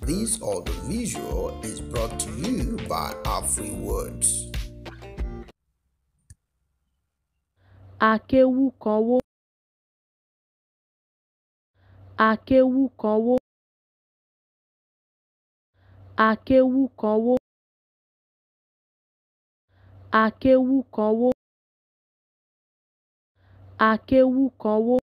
This audiovisual is brought to you by Afri Words. Akéwú kan wó. Akéwú kan wó. Akéwú kan wó. Akéwú kan wó. Akéwú kan wó.